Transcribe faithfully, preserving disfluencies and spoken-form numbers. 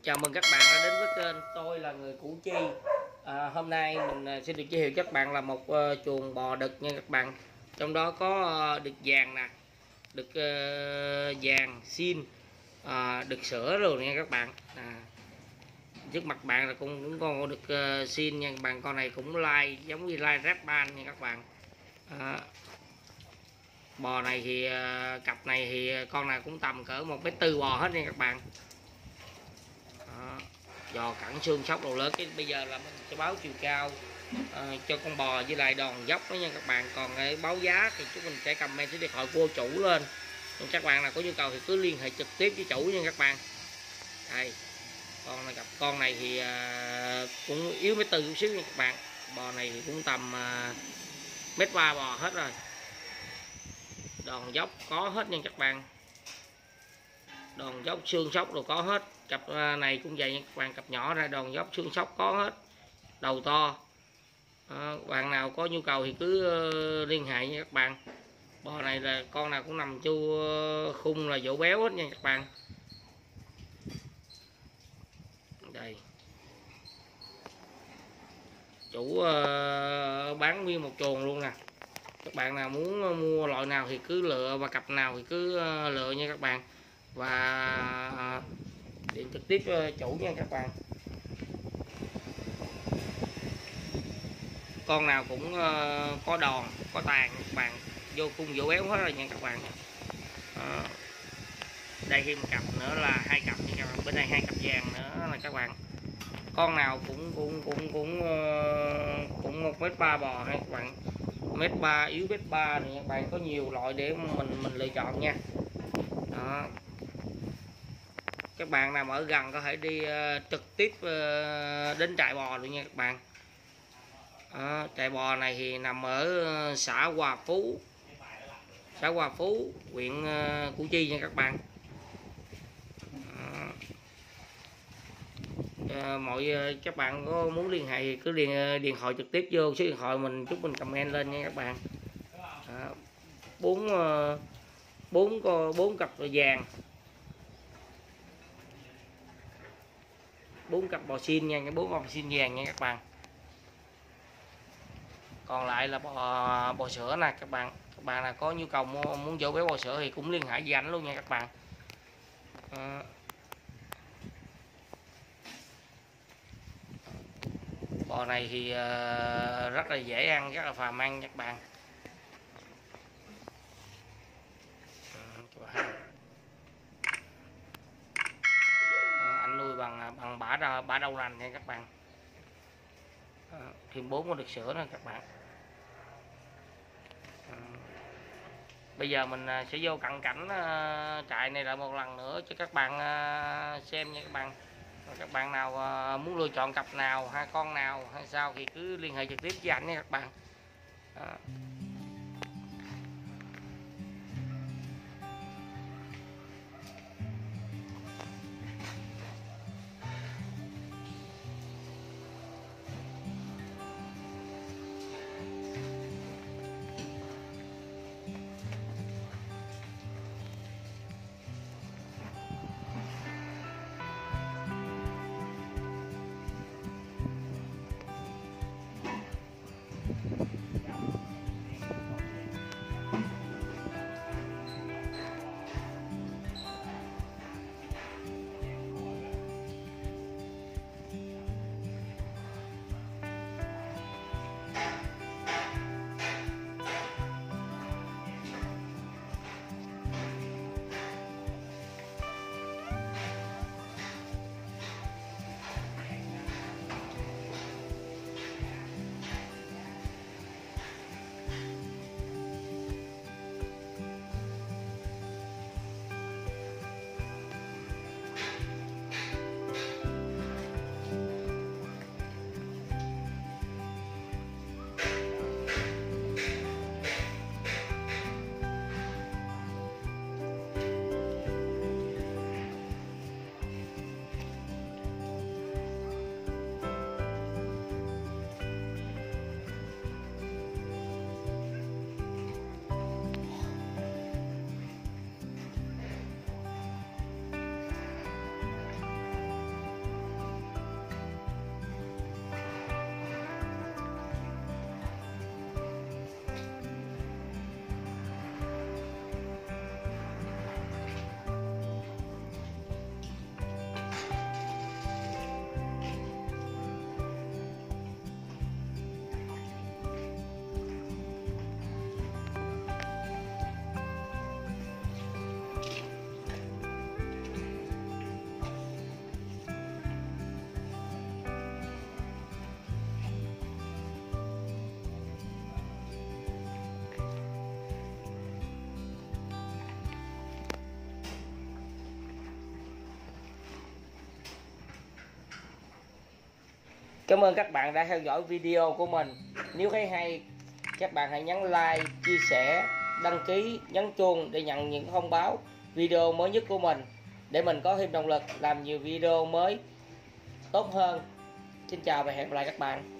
Chào mừng các bạn đã đến với kênh tôi là người Củ Chi. à, Hôm nay mình xin được giới thiệu các bạn là một uh, chuồng bò đực nha các bạn. Trong đó có uh, đực vàng nè, đực uh, vàng xin, uh, đực sữa rồi nha các bạn. à, Trước mặt bạn là cũng, cũng con đực uh, xin nha các bạn. Con này cũng lai giống như lai Red Band nha các bạn. à, Bò này thì uh, cặp này thì con nào cũng tầm cỡ một mét tư bò hết nha các bạn. Đó. Giò cẳng xương sóc đồ lớn. Cái bây giờ là mình sẽ báo chiều cao à, cho con bò với lại đòn dốc đó nha các bạn. Còn cái báo giá thì chúng mình sẽ comment số điện thoại của chủ lên. Còn các bạn nào có nhu cầu thì cứ liên hệ trực tiếp với chủ nha các bạn. Đây, con này gặp con này thì à, cũng yếu mét tư chút xíu nha các bạn. Bò này thì cũng tầm à, mét ba bò hết rồi. Đòn dốc có hết nha các bạn. Đòn dốc xương sóc đồ có hết. Cặp này cũng vậy nha các bạn, cặp nhỏ ra đòn dốc xương sóc có hết, đầu to. à, bạn nào có nhu cầu thì cứ uh, liên hệ nha các bạn. Bò này là con nào cũng nằm chu uh, khung là dỗ béo hết nha các bạn. Đây, chủ uh, bán nguyên một chuồng luôn nè. Các bạn nào muốn mua loại nào thì cứ lựa, và cặp nào thì cứ uh, lựa nha các bạn. Và uh, điện trực tiếp chủ nha các bạn. Con nào cũng uh, có đòn có tàn các bạn, vô khung vô béo hết rồi nha các bạn. Đó. Đây thêm một cặp nữa là hai cặp nha các bạn. Bên đây hai cặp vàng nữa là các bạn. Con nào cũng cũng cũng cũng uh, cũng một mét ba bò hay các bạn, mét ba yếu mét ba này các bạn. Có nhiều loại để mình mình lựa chọn nha. Đó. Các bạn nào ở gần có thể đi uh, trực tiếp uh, đến trại bò luôn nha các bạn. Đó, trại bò này thì nằm ở xã Hòa Phú, xã Hòa Phú, huyện uh, Củ Chi nha các bạn. Uh, mọi uh, các bạn có muốn liên hệ thì cứ điện điện thoại trực tiếp vô số điện thoại mình, chúc mình comment lên nha các bạn. Bốn uh, bốn bốn cặp vàng, bốn cặp bò xin nha, bốn bò xin vàng nha các bạn. Còn lại là bò bò sữa nè các bạn. Các bạn nào có nhu cầu mua, muốn dỗ béo bò sữa thì cũng liên hệ với ảnh luôn nha các bạn. à, Bò này thì uh, rất là dễ ăn, rất là phàm ăn các bạn. à, anh nuôi bằng bằng bã bã đậu nành nha các bạn. à, thêm bốn con đực sữa nè các bạn. à, Bây giờ mình sẽ vô cận cảnh uh, trại này lại một lần nữa cho các bạn uh, xem nha các bạn. Các bạn nào uh, muốn lựa chọn cặp nào, hai con nào hay sao thì cứ liên hệ trực tiếp với anh nha các bạn. Đó. Cảm ơn các bạn đã theo dõi video của mình. Nếu thấy hay, các bạn hãy nhấn like, chia sẻ, đăng ký, nhấn chuông để nhận những thông báo video mới nhất của mình, để mình có thêm động lực làm nhiều video mới tốt hơn. Xin chào và hẹn gặp lại các bạn.